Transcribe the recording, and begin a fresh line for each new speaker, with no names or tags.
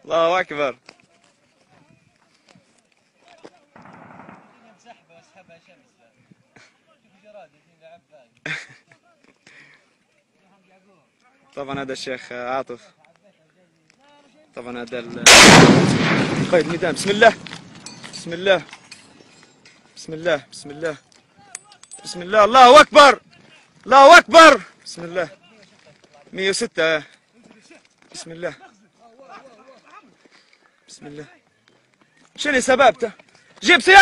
الله اكبر. طبعا هذا الشيخ عاطف، طبعا هذا قائد الميدان. بسم الله بسم الله بسم الله بسم الله بسم الله. الله اكبر الله اكبر. بسم الله. 106. بسم الله بسم الله. شنو سبابته؟ جيب سيارة.